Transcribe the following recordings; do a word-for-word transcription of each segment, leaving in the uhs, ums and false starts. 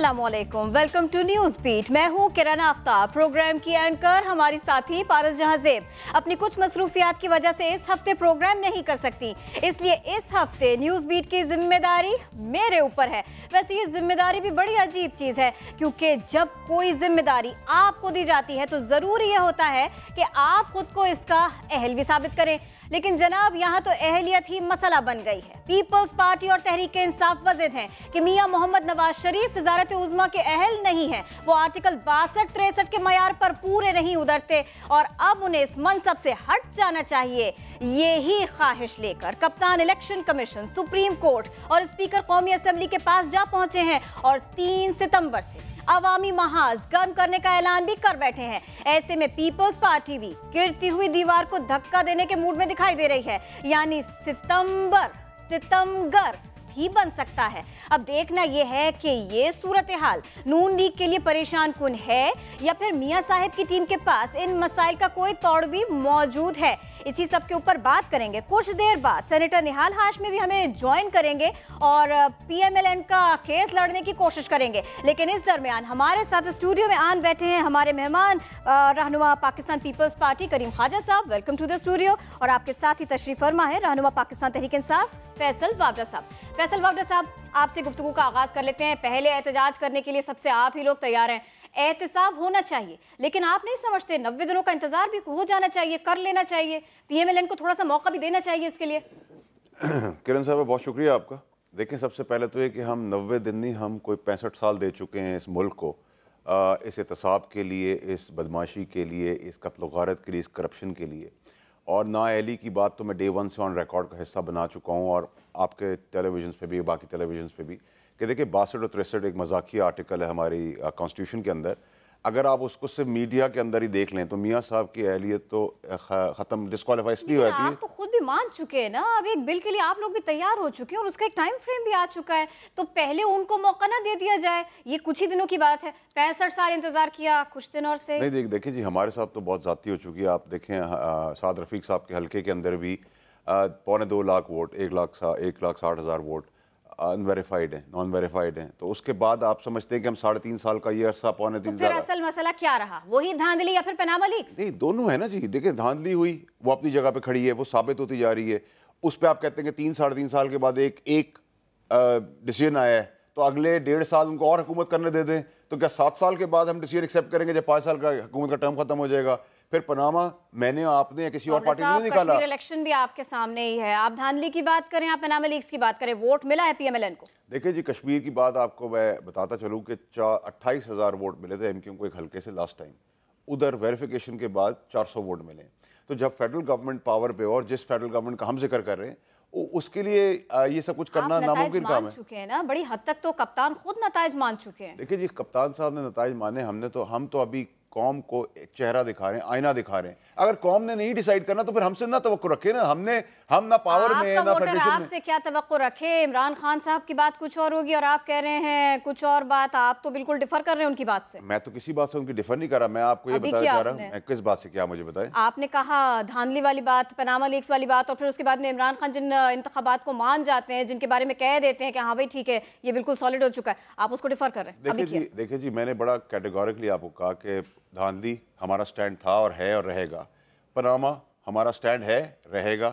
अस्सलामुअलैकुम, welcome to news beat. मैं हूँ किरण आफ्ताब, प्रोग्राम की एंकर हमारी साथी पारस जहां ज़ेब अपनी कुछ मसरूफियात की वजह से इस हफ्ते प्रोग्राम नहीं कर सकती, इसलिए इस हफ्ते न्यूज़ बीट की जिम्मेदारी मेरे ऊपर है। वैसे ये जिम्मेदारी भी बड़ी अजीब चीज़ है, क्योंकि जब कोई जिम्मेदारी आपको दी जाती है तो ज़रूरी यह होता है कि आप खुद को इसका अहल भी साबित करें। लेकिन जनाब, यहाँ तो अहलियत ही मसला बन गई है। पीपल्स पार्टी और तहरीक इंसाफ वज़िद हैं कि मियां मोहम्मद नवाज शरीफ वज़ारत उज़्मा के अहल नहीं हैं। वो आर्टिकल बासठ तिरसठ के मयार पर पूरे नहीं उतरते और अब उन्हें इस मनसब से हट जाना चाहिए। ये ही ख्वाहिश लेकर कप्तान इलेक्शन कमीशन, सुप्रीम कोर्ट और स्पीकर कौमी असम्बली के पास जा पहुंचे हैं और तीन सितंबर से अवामी महाज गर्म करने का ऐलान भी कर बैठे हैं। ऐसे में पीपल्स पार्टी भी गिरती हुई दीवार को धक्का देने के मूड में दिखाई दे रही है, यानी सितंबर सितमगर भी बन सकता है। अब देखना यह है कि ये सूरत हाल नून लीग के लिए परेशान कुन है या फिर मियां साहब की टीम के पास इन मसाइल का कोई तौड़ भी मौजूद है। इसी सब के ऊपर बात करेंगे। कुछ देर बाद सेनेटर निहाल हाशमी भी हमें ज्वाइन करेंगे और पीएमएलएन का केस लड़ने की कोशिश करेंगे। लेकिन इस दरमियान हमारे साथ स्टूडियो में आन बैठे हैं हमारे मेहमान रहनुमा पाकिस्तान पीपल्स पार्टी करीम ख्वाजा साहब, वेलकम टू द स्टूडियो। और आपके साथ ही तशरीफ फरमा है रहनुमा पाकिस्तान तहरीक इंसाफ फैसल वावडा साहब। फैसल वावडा साहब, आपसे गुफ्तगू का आगाज कर लेते हैं। पहले एहतजाज करने के लिए सबसे आप ही लोग तैयार हैं। एहतसाब होना चाहिए, लेकिन आप नहीं समझते नब्बे दिनों का इंतजार भी हो जाना चाहिए, कर लेना चाहिए, पीएमएलएन को थोड़ा सा मौका भी देना चाहिए इसके लिए? किरण साहब, बहुत शुक्रिया आपका। देखें, सबसे पहले तो ये कि हम नब्बे दिन नहीं, हम कोई पैंसठ साल दे चुके हैं इस मुल्क को, आ, इस एहतसाब के लिए, इस बदमाशी के लिए, इस कत्ल गारत के लिए, इस करप्शन के लिए। और नाअहली की बात तो मैं डे वन से ऑन रिकॉर्ड का हिस्सा बना चुका हूँ और आपके टेलीविजन पे भी, बाकी टेलीविजन पे भी, कि देखिए बासठ और तिरसठ एक मजाकिया आर्टिकल है हमारी कॉन्स्टिट्यूशन के अंदर। अगर आप उसको सिर्फ मीडिया के अंदर ही देख लें तो मियां साहब की अहलियत तो ख़त्म, डिस्क्वालीफाई इसलिए होती है। आप तो खुद भी मान चुके हैं ना, अब एक बिल के लिए आप लोग भी तैयार हो चुके हैं और उसका एक टाइम फ्रेम भी आ चुका है, तो पहले उनको मौका ना दे दिया जाए? ये कुछ ही दिनों की बात है, पैंसठ साल इंतजार किया, कुछ दिन और से नहीं। देख देखिए जी, हमारे साथ तो बहुत ज़्यादती हो चुकी है। आप देखें साद रफीक साहब के हल्के के अंदर भी पौने दो लाख वोट, एक लाख एक लाख साठ हज़ार वोट अनवेरीफाइड है, नॉन वेरीफाइड हैं। तो उसके बाद आप समझते हैं कि हम साढ़े तीन साल का ये अरसा, पौने तीन साल, असल मसला क्या रहा? वही धांधली या फिर पनामा लीक्स? नहीं, दोनों है ना जी। देखिए, धांधली हुई, वो अपनी जगह पे खड़ी है, वो साबित होती जा रही है। उस पर आप कहते हैं कि तीन साढ़े तीन साल के बाद एक एक डिसीजन आया है, तो अगले डेढ़ साल उनको और हुकूमत करने दे दें। तो क्या सात साल के बाद हम डिसीजन एक्सेप्ट करेंगे जब पाँच साल का हुकूमत का टर्म खत्म हो जाएगा? फिर पनामा मैंने, आपने या किसी और पार्टी ने नहीं निकाला। इलेक्शन भी आपके सामने ही है, आप धांधली की बात करें, आप पनामा लीक्स की बात करें, वोट मिला है पीएमएलएन को? देखिए जी, कश्मीर की बात आपको मैं बताता चलूँ कि अट्ठाईस हज़ार वोट मिले थे एमक्यू को एक हल्के से लास्ट टाइम। उधर वेरिफिकेशन के बाद चार सौ वोट मिले। तो जब फेडरल गवर्नमेंट पावर पे, और जिस फेडरल गवर्नमेंट का हम जिक्र कर रहे हैं, उसके लिए ये सब कुछ करना नामुमकिन काम है। चुके हैं ना, बड़ी हद तक तो कप्तान खुद नताइज मान चुके हैं। देखिए जी, कप्तान साहब ने नताइज माने, हमने तो हम तो अभी कौम को एक चेहरा दिखा रहे हैं, आईना दिखा रहे हैं। अगर कौम ने नहीं डिसाइड करना तो फिर हमसे ना तवक्को रखे ना। हमने हम ना पावर में ना फेडरेशन में। आपसे क्या तवक्को रखे? इमरान खान साहब की बात कुछ और होगी और आप कह रहे हैं कुछ और बात। आप तो बिल्कुल डिफर कर रहे हैं उनकी बात से। मैं तो किसी बात से उनकी डिफर नहीं कर रहा, मैं आपको ये बताना चाह रहा हूँ। किस बात से? क्या मुझे बताएं। आपने कहा धांधली वाली बात, पनामा लीक्स वाली बात, और फिर उसके बाद में इमरान खान जिन इंतखाबात को मान जाते हैं, जिनके बारे में कह देते हैं कि हाँ भाई ठीक है ये बिल्कुल सॉलिड हो चुका है, आप उसको डिफर कर रहे हैं। देखिए जी, देखिए जी, मैंने बड़ा कैटेगोरिकली आपको कहा कि धांधली हमारा स्टैंड था और है और रहेगा। पनामा हमारा स्टैंड है, रहेगा।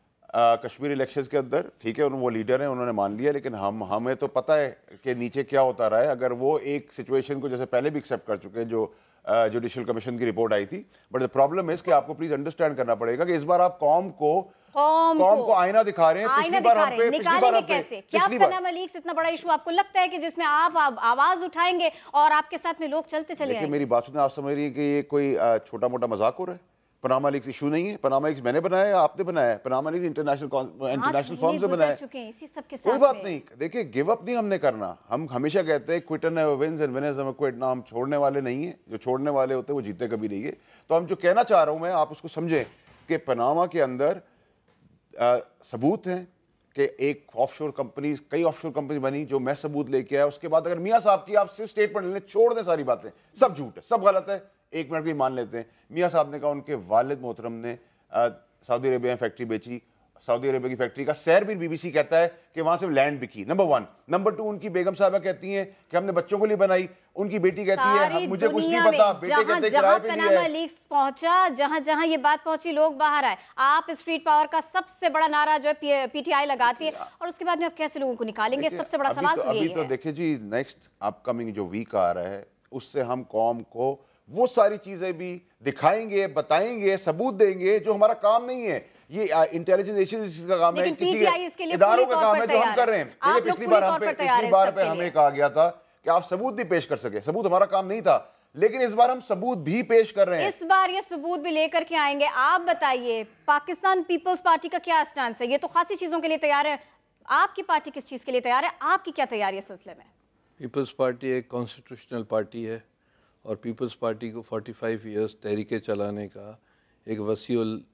आ, कश्मीर इलेक्शंस के अंदर ठीक है, वो लीडर हैं, उन्होंने मान लिया, लेकिन हम हमें तो पता है कि नीचे क्या होता रहा है। अगर वो एक सिचुएशन को जैसे पहले भी एक्सेप्ट कर चुके हैं, जो जुडिशल कमीशन की रिपोर्ट आई थी, बट द प्रॉब्लम इज कि आपको प्लीज अंडरस्टैंड करना पड़ेगा कि इस बार आप कौम को कौम को, को आईना दिखा रहे हैं। पिछली बार हम पे, पिछली बार कैसे? क्या पनामा लीक्स इतना बड़ा इशू आपको लगता है कि जिसमें आप आवाज उठाएंगे और आपके साथ में लोग चलते चले आएंगे? मेरी बात सुने, आप समझ रही है कि ये कोई छोटा मोटा मजाक हो रहा है? पनामा लीक्स इशू नहीं है। पनामा लीक्स मैंने बनाया है, आपने बनाया है। Panama leaks international international firm से बनाया है, कोई बात नहीं। देखिए, गिव अप नहीं हमने करना। हम हमेशा कहते हैं quitter never wins and winners never quit ना। हम छोड़ने वाले नहीं है, जो छोड़ने वाले होते हैं वो जीते कभी नहीं है। तो हम जो कहना चाह रहा हूँ मैं, आप उसको समझें कि पनामा के अंदर आ, सबूत हैं कि एक ऑफशोर कंपनी, कई ऑफशोर कंपनी बनी, जो मैं सबूत लेके आया। उसके बाद अगर मियाँ साहब की आप सिर्फ स्टेटमेंट लें, छोड़ दें सारी बातें, सब झूठ है, सब गलत है, एक मिनट भी मान लेते हैं। मियाँ साहब ने कहा उनके वालिद मोहतरम ने सऊदी अरेबिया में फैक्ट्री बेची, सऊदी अरेबिया की फैक्ट्री का। सैर बिन बीबीसी कहता है कि वहां से लैंड बिकी, नंबर वन। नंबर टू, उनकी बेगम साहबा कहती हैं कि हमने बच्चों को लिए बनाई, उनकी बेटी कहती है मुझे कुछ नहीं पता, बेटे कहते किराए पे लिया है। लीक्स पहुंचा, जहां जहां ये बात पहुंची लोग बाहर आए। आप स्ट्रीट पावर का सबसे बड़ा नारा जो है पीटीआई लगाती है, और उसके बाद में आप कैसे लोगों को निकालेंगे? सबसे बड़ा सवाल तो यही है। अभी तो देखिए जी, नेक्स्ट अपकमिंग जो वीक आ रहा है उससे हम कौम को वो सारी चीजें भी दिखाएंगे, बताएंगे, सबूत देंगे जो हमारा काम नहीं है। ये इंटेलिजेंस एजेंसी का काम है, किसी इदारों का काम है जो हम कर रहे हैं। देखिए पिछली बार हम पे पिछली बार पे हमें कहा गया था कि आप सबूत नहीं पेश कर सके, सबूत हमारा काम नहीं था, लेकिन इस बार हम सबूत भी पेश कर रहे हैं। इस बार ये सबूत भी लेकर के आएंगे। आप बताइए, पाकिस्तान पीपल्स पार्टी का क्या स्टांस है? ये तो खासी चीजों के लिए तैयार है, आपकी पार्टी किस चीज के लिए तैयार है? आपकी क्या तैयारी है इस सिलसिले में? पीपल्स पार्टी एक कॉन्स्टिट्यूशनल पार्टी है और पीपल्स पार्टी को पैंतालीस इयर्स तहरीके चलाने का एक वसी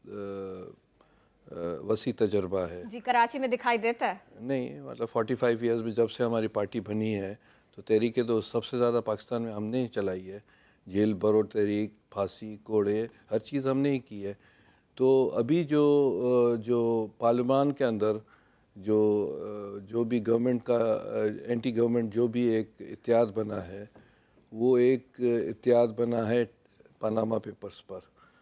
वसी तजर्बा है जी। कराची में दिखाई देता है? नहीं, मतलब पैंतालीस इयर्स में जब से हमारी पार्टी बनी है तो तहरीके तो सबसे ज़्यादा पाकिस्तान में हमने ही चलाई है। जेल भरो तहरीक, फांसी, कोड़े, हर चीज़ हमने ही की है। तो अभी जो जो पार्लियामान के अंदर जो जो भी गवर्नमेंट का एंटी गवर्नमेंट जो भी एक इत्तेहाद बना है, वो एक इत्तेहाद बना है पनामा पेपर्स पर,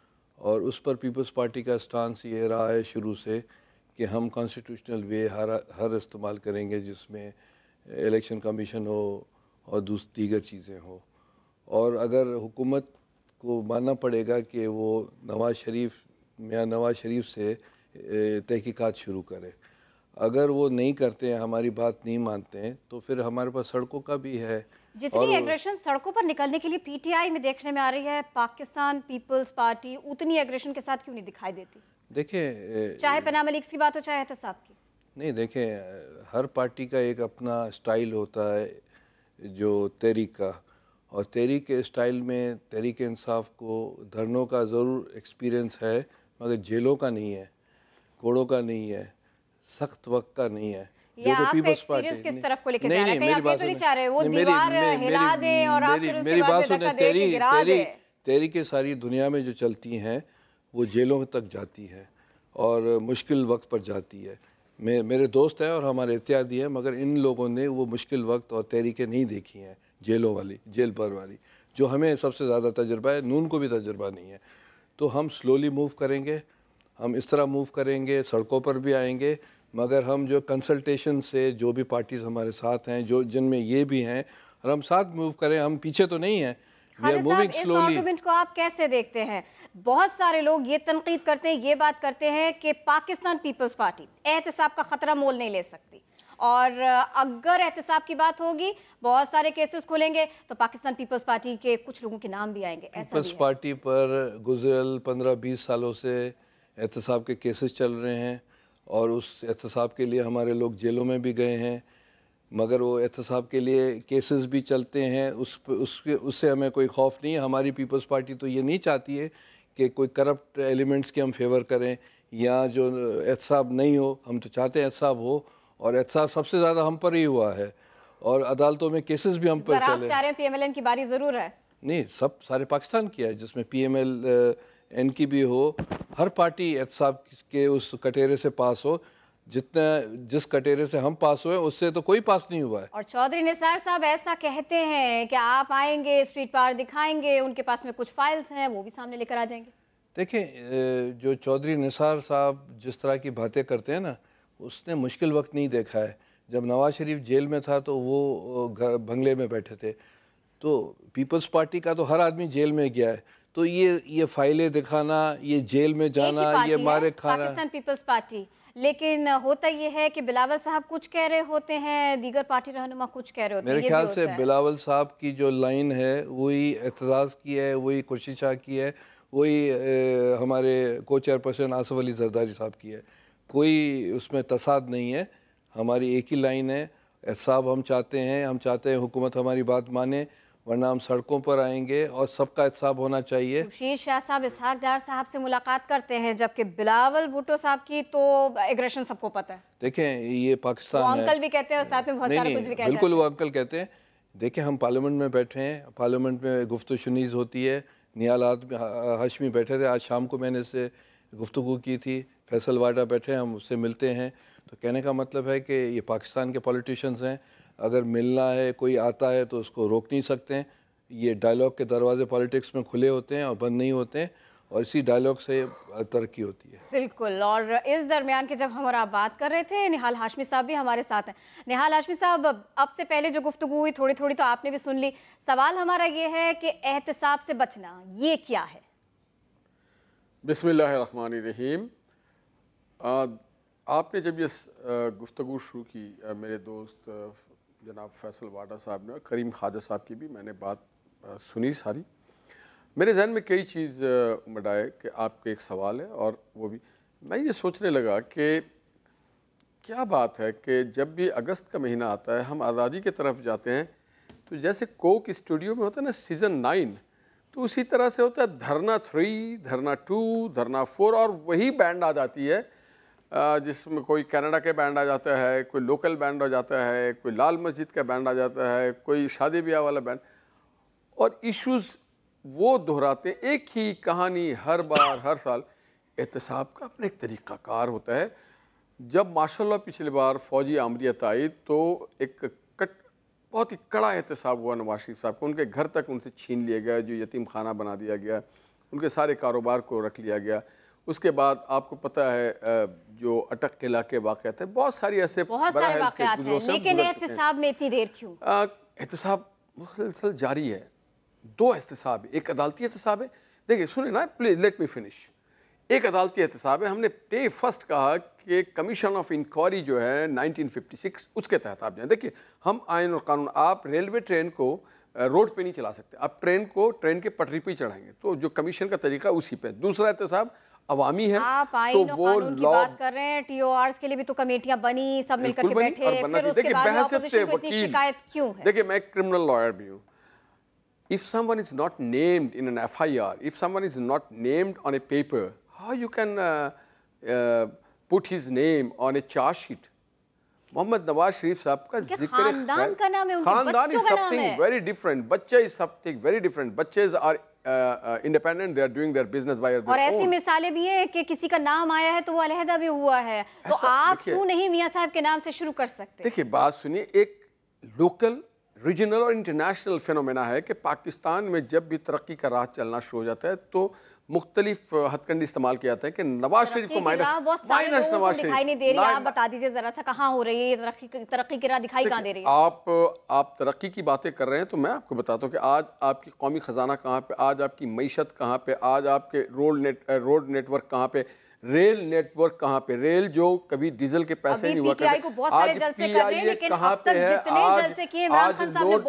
और उस पर पीपल्स पार्टी का स्टांस ये रहा है शुरू से कि हम कॉन्स्टिट्यूशनल वे हर हर इस्तेमाल करेंगे जिसमें इलेक्शन कमीशन हो और दूसरी दीगर चीज़ें हो। और अगर हुकूमत को मानना पड़ेगा कि वो नवाज़ शरीफ मियाँ नवाज़ शरीफ से तहकीकात शुरू करे, अगर वो नहीं करते हैं, हमारी बात नहीं मानते हैं, तो फिर हमारे पास सड़कों का भी है। जितनी एग्रेशन सड़कों पर निकलने के लिए पीटीआई में देखने में आ रही है, पाकिस्तान पीपल्स पार्टी उतनी एग्रेशन के साथ क्यों नहीं दिखाई देती? देखें, चाहे पनामा लीक्स की बात हो चाहे एहतसाब की। नहीं, देखें, हर पार्टी का एक अपना स्टाइल होता है जो तहरीक का, और तहरीक के स्टाइल में तहरीक इंसाफ को धरनों का ज़रूर एक्सपीरियंस है, मगर जेलों का नहीं है, कोड़ों का नहीं है, सख्त वक्त का नहीं है। जो कि पीपल्स पार्टी किस तरफ को लेके जा रहे हैं? कहीं आप ये तो नहीं चाह रहे वो दीवार हिला दें और आप फिर उसके बाद धक्का दे के गिरा दें? तहरीकें सारी दुनिया में जो चलती हैं वो जेलों तक जाती हैं और मुश्किल वक्त पर जाती है। मे, मेरे दोस्त हैं और हमारे इत्यादि हैं, मगर इन लोगों ने वो मुश्किल वक्त और तहरीकें नहीं देखी हैं, जेलों वाली, जेल भर वाली, जो हमें सबसे ज़्यादा तजर्बा है। नून को भी तजर्बा नहीं है। तो हम स्लोली मूव करेंगे, हम इस तरह मूव करेंगे, सड़कों पर भी आएंगे, मगर हम जो कंसल्टेशन से जो भी पार्टीज़ हमारे साथ हैं, जो जिनमें ये भी हैं, और हम साथ मूव करें, हम पीछे तो नहीं हैं। We are moving slowly. इस आर्गुमेंट को आप कैसे देखते हैं? बहुत सारे लोग ये तनकीद करते हैं, ये बात करते हैं कि पाकिस्तान पीपल्स पार्टी एहतसाब का खतरा मोल नहीं ले सकती, और अगर एहतसाब की बात होगी, बहुत सारे केसेस खुलेंगे तो पाकिस्तान पीपल्स पार्टी के कुछ लोगों के नाम भी आएंगे। पीपल्स पार्टी पर गुज़िरल पंद्रह बीस सालों से एहतसाब के केसेस चल रहे हैं और उस एहतसाब के लिए हमारे लोग जेलों में भी गए हैं, मगर वो एहतसाब के लिए केसेस भी चलते हैं, उस उसके उससे हमें कोई खौफ नहीं है। हमारी पीपल्स पार्टी तो ये नहीं चाहती है कि कोई करप्ट एलिमेंट्स की हम फेवर करें या जो एहतसाब नहीं हो। हम तो चाहते हैं एहतसाब हो, और एहतसाब सबसे ज़्यादा हम पर ही हुआ है और अदालतों में केसेस भी हम पर चले। आप चाह रहे हैं पीएमएलएन की बारी ज़रूर है? नहीं, सब सारे पाकिस्तान की है, जिसमें पीएमएल एन की भी हो। हर पार्टी एहतसाब के उस कटेरे से पास हो, जितना जिस कटेरे से हम पास हुए उससे तो कोई पास नहीं हुआ है। और चौधरी निसार साहब ऐसा कहते हैं कि आप आएंगे, स्ट्रीट पावर दिखाएंगे, उनके पास में कुछ फाइल्स हैं वो भी सामने लेकर आ जाएंगे। देखें, जो चौधरी निसार साहब जिस तरह की बातें करते हैं ना, उसने मुश्किल वक्त नहीं देखा है। जब नवाज शरीफ जेल में था तो वो घर बंगले में बैठे थे, तो पीपल्स पार्टी का तो हर आदमी जेल में गया है। तो ये ये फाइलें दिखाना, ये जेल में जाना, ये मारे खाना, पाकिस्तान पीपल्स पार्टी। लेकिन होता ये है कि बिलावल साहब कुछ कह रहे होते हैं, दीगर पार्टी रहनुमा कुछ कह रहे होते हैं। मेरे ख्याल से बिलावल साहब की जो लाइन है वही एतजाज़ की है, वही खुर्शीद शाह की है, वही हमारे को चेयरपर्सन आसफ अली जरदारी साहब की है। कोई उसमें तसाद नहीं है, हमारी एक ही लाइन है। एहतसाब हम चाहते हैं, हम चाहते हैं हुकूमत हमारी बात माने, वरना हम सड़कों पर आएंगे और सबका एहतसाब होना चाहिए। खुर्शीद शाह साहब इसहाक डार साहब से मुलाकात करते हैं, जबकि बिलावल भुट्टो साहब की तो एग्रेशन सबको पता है। देखें, ये पाकिस्तान वो अंकल भी कहते हैं और साथ में बहुत सारा कुछ भी कहते हैं। बिल्कुल, वो अंकल कहते हैं। देखें, हम पार्लियामेंट में बैठे हैं, पार्लियामेंट में गुफ्तगू शुनीज़ होती है, नियालात में हाशमी बैठे थे। आज शाम को मैंने से गुफ्तगू की थी, फैसल वाडा बैठे, हम उससे मिलते हैं। तो कहने का मतलब है कि ये पाकिस्तान के पॉलिटिशियंस हैं, अगर मिलना है कोई आता है तो उसको रोक नहीं सकते हैं। ये डायलॉग के दरवाजे पॉलिटिक्स में खुले होते हैं और बंद नहीं होते हैं, और इसी डायलॉग से तरक्की होती है। बिल्कुल। और इस दरमियान के जब हम और आप बात कर रहे थे, निहाल हाशमी साहब भी हमारे साथ हैं। निहाल हाशमी साहब, अब से पहले जो गुफ्तगू हुई थोड़ी थोड़ी तो आपने भी सुन ली। सवाल हमारा ये है कि एहतसाब से बचना ये क्या है? बिस्मिल्लाहिर्रहमानिर्रहीम। आपने जब ये गुफ्तगू शुरू की, मेरे दोस्त जनाब फैसल वाडा साहब ने और करीम ख्वाजा साहब की भी मैंने बात सुनी सारी, मेरे जहन में कई चीज़ उमड़ आए कि आपके एक सवाल है, और वो भी मैं ये सोचने लगा कि क्या बात है कि जब भी अगस्त का महीना आता है हम आज़ादी की तरफ जाते हैं, तो जैसे कोक स्टूडियो में होता है ना सीज़न नाइन, तो उसी तरह से होता है धरना थ्री, धरना टू, धरना फोर, और वही बैंड आ जाती है जिसमें कोई कनाडा के बैंड आ जाता है, कोई लोकल बैंड आ जाता है, कोई लाल मस्जिद का बैंड आ जाता है, कोई शादी ब्याह वाला बैंड, और इश्यूज़ वो दोहराते हैं, एक ही कहानी हर बार हर साल। एहतसाब का अपना एक तरीक़ाकार होता है। जब माशाल्लाह पिछली बार फ़ौजी आमरीत आई तो एक कट बहुत ही कड़ा एहतसाब हुआ नवाज शरीफ साहब को, उनके घर तक उनसे छीन लिया गया, जो यतीम खाना बना दिया गया, उनके सारे कारोबार को रख लिया गया। उसके बाद आपको पता है जो अटक किला के वाक़यात है, बहुत सारी ऐसे बहुत सारे वाक़यात हैं, लेकिन एहतसाब में इतनी देर क्यों? एहतसाब मुसलसल जारी है। दो एहतसाब है, एक अदालती एहतसाब है। देखिए सुने ना, प्लीज लेट मी फिनिश। एक अदालती एहतसाब है, हमने डे फर्स्ट कहा कि कमीशन ऑफ इंक्वायरी जो है नाइनटीन फिफ्टी सिक्स, उसके तहत आप जाएं। देखिए हम आइन और कानून, आप रेलवे ट्रेन को रोड पे नहीं चला सकते, आप ट्रेन को ट्रेन के पटरी पे ही चढ़ाएंगे, तो जो कमीशन का तरीका उसी पे। दूसरा एहतसाब अवामी है, आप आइन तो वो कानून की बात कर रहे हैं, टीओआरस के लिए भी तो कमेटियां बनी, सब मिलकर के बैठे, फिर उसके बाद ऑपोजिशन को इतनी शिकायत क्यों है? देखिए मैं क्रिमिनल लॉयर भी हूँ। If someone is not named in an F I R, if someone is not named on a paper, how you can uh, uh, put his name on a charge sheet? Mohammad Nawaz Sharif साहब का जिक्र, खानदान का नाम है, उनके खानदान is something very different, बच्चे is something very different, बच्चे are uh, uh, independent, they are doing their business by their own. और ऐसी मिसालें भी हैं कि किसी का नाम आया है तो वो अलहदा भी हुआ है, तो आप क्यों नहीं मियां साहब के नाम से शुरू कर सकते? देखिए बात सुनिए, एक लोकल, रीजनल और इंटरनेशनल फिनोमेना है कि पाकिस्तान में जब भी तरक्की का राह चलना शुरू हो जाता है तो मुख्तलिफ हथकंडी इस्तेमाल किया जाता है कि नवाज शरीफ को माइनस माइनस नवाज शरीफ दिखाई नहीं दे रही। आप बता दीजिए जरा सा, कहाँ हो रही है ये तरक्की? तरक्की की राह दिखाई कहाँ दे रही है? आप आप तरक्की की बातें कर रहे हैं तो मैं आपको बताता हूँ कि आज आपकी कौमी खजाना कहाँ पे, आज आपकी मईशत कहाँ पे, आज आपके रोड नेट रोड नेटवर्क कहाँ पे, रेल नेटवर्क कहाँ पे, रेल जो कभी डीजल के पैसे नहीं हुआ करते, आज पीआईए कहाँ पे है, आज आज लोड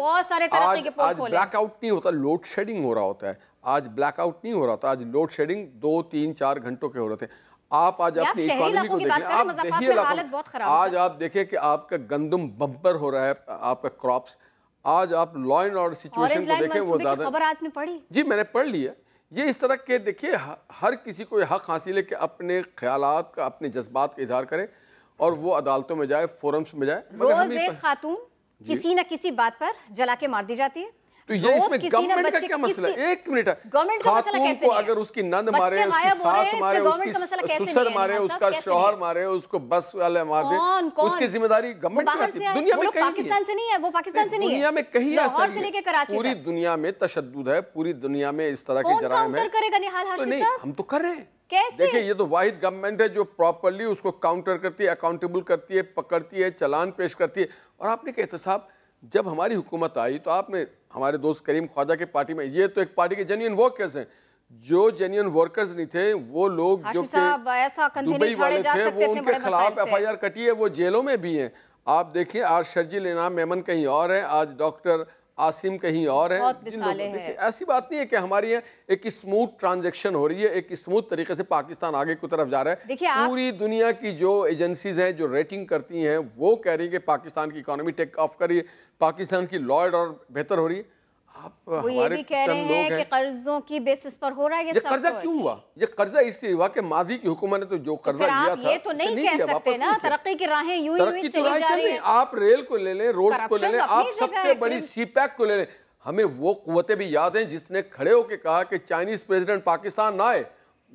आज ब्लैकआउट नहीं होता, लोड शेडिंग हो रहा होता है। आज ब्लैकआउट नहीं हो रहा था, आज लोड शेडिंग दो तीन चार घंटों के हो रहे थे। आप आज अपनी इकोनॉमी को देखें, आप देखिए आज आप देखें कि आपका गंदम बम्पर हो रहा है, आपका क्रॉप्स। आज आप लॉ एंड ऑर्डर सिचुएशन को देखें, वो ज्यादा खबर आपने पढ़ी? जी मैंने पढ़ ली है। ये इस तरह के देखिए, हर किसी को हक हासिल है कि अपने ख्यालात का, अपने जज्बात का इजहार करे और वो अदालतों में जाए, फोरम्स में जाए। रोज एक खातून किसी न किसी बात पर जला के मार दी जाती है, तो ये इसमें गवर्नमेंट का क्या मसला है? एक मिनट, खातून को अगर उसकी नंद मारे, उसकी सास मारे, उसकी ससुर मारे, उसका शौहर मारे, उसको बस वाले मार दे, उसकी जिम्मेदारी गवर्नमेंट की आती है। दुनिया में कहीं पाकिस्तान से नहीं है, वो पाकिस्तान से नहीं है, दुनिया में कहीं ऐसा नहीं है। पूरी दुनिया में तशद्दुद है, पूरी दुनिया में इस तरह के जराइम है। तो नहीं, हम तो कर रहे हैं। देखिए ये तो वाहिद गवर्नमेंट है जो प्रॉपरली उसको काउंटर करती है, अकाउंटेबल करती है, पकड़ती है, चालान पेश करती है। और आपने कहा एहतसाब, जब हमारी हुकूमत आई तो आपने, हमारे दोस्त करीम ख्वाजा के पार्टी में, ये तो एक पार्टी के जेन्युइन वर्कर्स हैं, जो जेन्युइन वर्कर्स नहीं थे वो लोग जो कि दुबई वाले थे, वो उनके खिलाफ एफ आई आर कटी है, वो जेलों में भी हैं। आप देखिए आज शर्जिल इनाम मेमन कहीं और है, आज डॉक्टर आसिम कहीं और है। देखिए ऐसी बात नहीं है कि हमारी यहाँ एक स्मूथ ट्रांजैक्शन हो रही है, एक स्मूथ तरीके से पाकिस्तान आगे की तरफ जा रहा है। पूरी दुनिया की जो एजेंसीज हैं जो रेटिंग करती हैं वो कह रही है कि पाकिस्तान की इकोनॉमी टेक ऑफ कर रही है, पाकिस्तान की लॉ और बेहतर हो रही है। आप वो ये भी कह रहे हैं कि कर्जों की बेसिस पर हो रहा है ये, ये कर्जा क्यों हुआ? ये कर्जा इसलिए हुआ कि मादी की हुकूमत ने तो जो कर्जा लिया था ये तो नहीं कह सकते ना, तरक्की की राहें यूं ही चली जा रही हैं। आप रेल को ले लें, रोड को ले लें, आप सबसे बड़ी सी पैक को ले लें। हमें वो कुव्वतें भी याद हैं जिसने खड़े होकर कहा कि चाइनीज प्रेसिडेंट पाकिस्तान ना आए,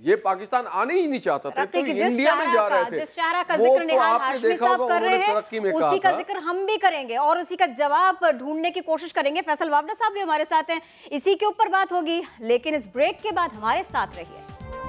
ये पाकिस्तान आने ही नहीं चाहता था, तो इंडिया में जा रहे थे। जिस शाहरा का जिक्र निहाल हाशमी साहब कर रहे हैं, उसी का जिक्र हम भी करेंगे और उसी का जवाब ढूंढने की कोशिश करेंगे। फैसल वावड़ा साहब भी हमारे साथ हैं, इसी के ऊपर बात होगी, लेकिन इस ब्रेक के बाद हमारे साथ रहिए।